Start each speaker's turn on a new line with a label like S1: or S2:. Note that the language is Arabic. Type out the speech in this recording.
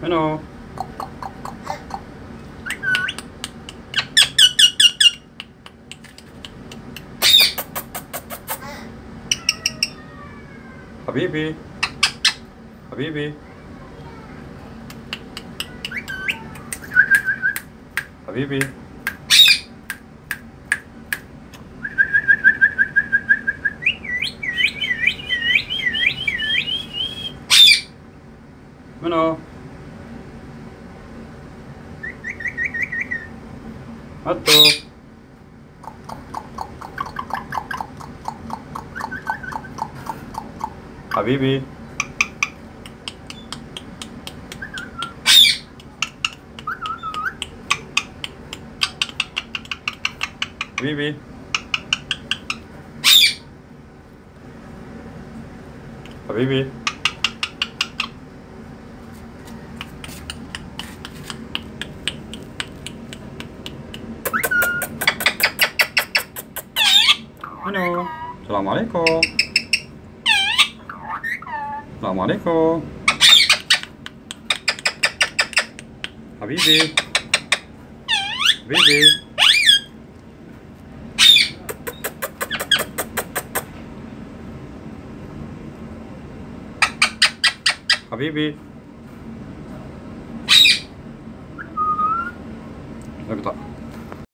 S1: منو؟ حبيبي حبيبي حبيبي منو؟ هاتو حبيبي حبيبي حبيبي منو؟ السلام عليكم. السلام عليكم حبيبي حبيبي حبيبي اقطع